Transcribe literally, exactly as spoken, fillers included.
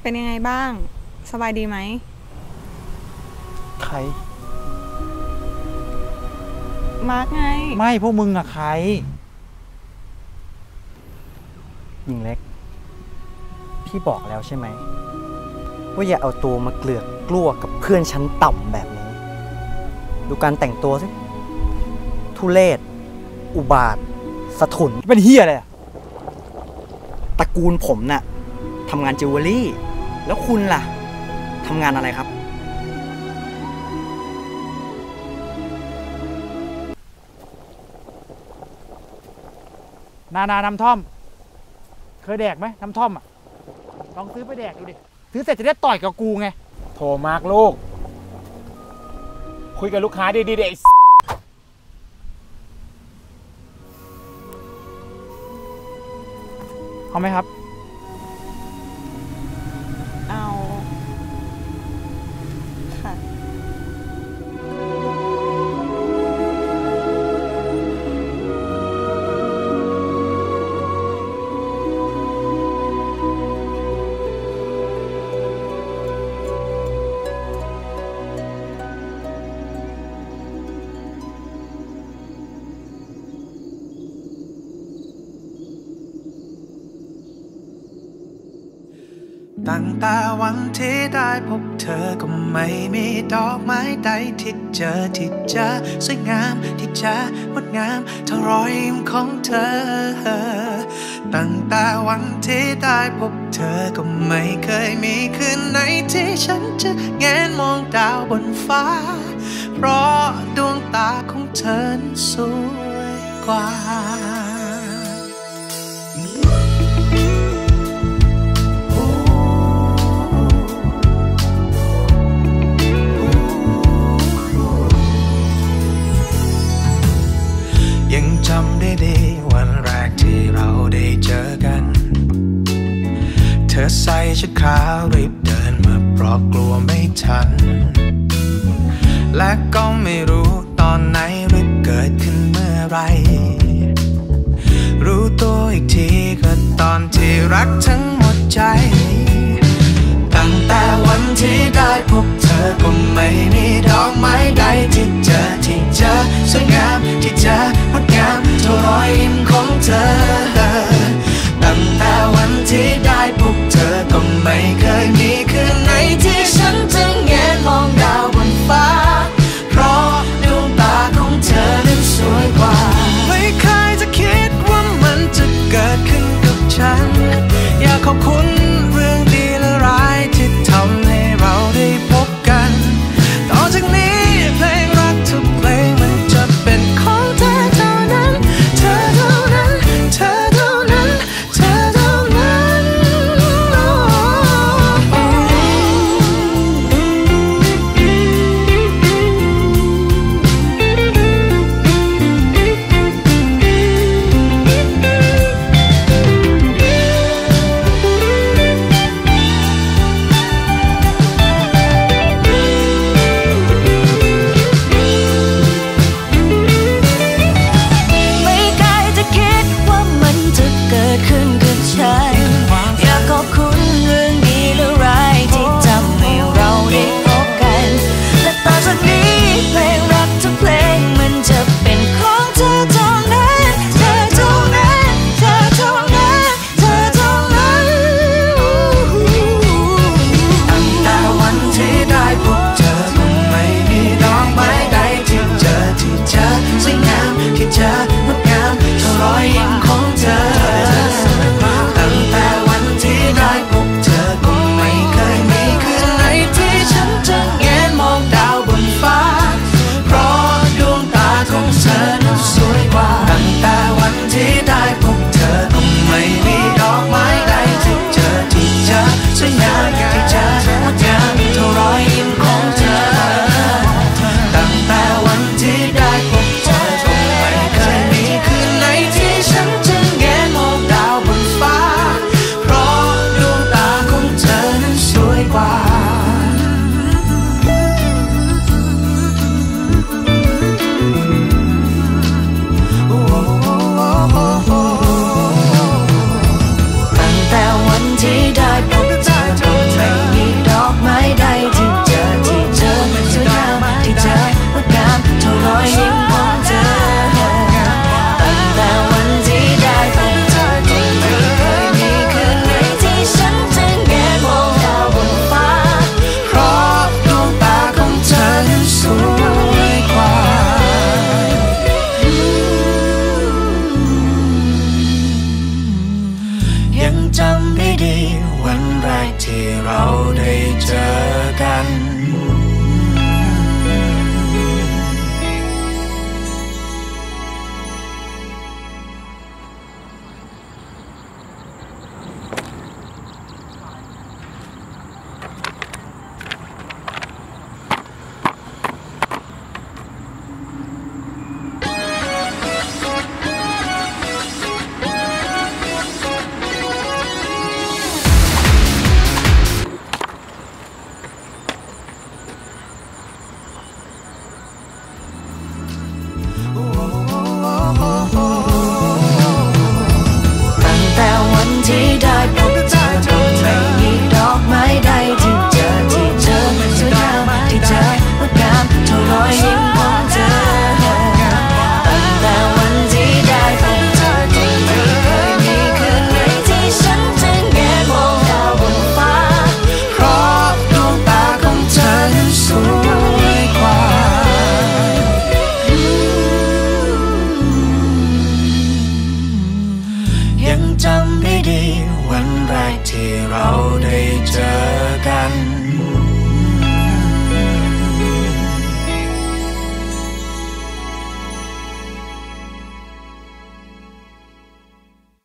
เป็นยังไงบ้างสบายดีไหมใครมาร์กไงไม่พวกมึงอะใครหญิงเล็กพี่บอกแล้วใช่ไหมว่าอย่าเอาตัวมาเกลือกกลัวกับเพื่อนชั้นต่ำแบบนี้ดูการแต่งตัวสิทุเรศอุบาทสะทุนเป็นเฮียอะไรอะตระกูลผมน่ะทำงานจิวเวลรี่แล้วคุณล่ะทำงานอะไรครับนานาน้ำท่อมเคยแดกไหมน้ำท่อมอ่ะลองซื้อไปแดกดูดิซื้อเสร็จจะได้ต่อยกับกูไงโทรมากลูกคุยกับลูกค้าดีๆเด็กเอาไหมครับเอาค่ะตั้งแต่วันที่ได้พบเธอก็ไม่มีดอกไม้ใดที่เจอที่จะสวยงามที่จะงดงามเท่ารอยยิ้มของเธอตั้งแต่วันที่ได้พบเธอก็ไม่เคยมีคืนไหนที่ฉันจะแงนมองดาวบนฟ้าเพราะดวงตาของเธอนั้นสวยกว่ายังจำได้ดีวันแรกที่เราได้เจอกันเธอใส่ชุดขาวรีบเดินมาเพราะกลัวไม่ทันและก็ไม่รู้ตอนไหนหรือเกิดขึ้นเมื่อไรรู้ตัวอีกทีก็ตอนที่รักทั้งหมดใจตั้งแต่วันที่ได้พบเธอก็ไม่มีดอกไม้ใดที่เจอที่เจอสวยงามที่เจองดงามเท่ารอยยิ้มของเธอ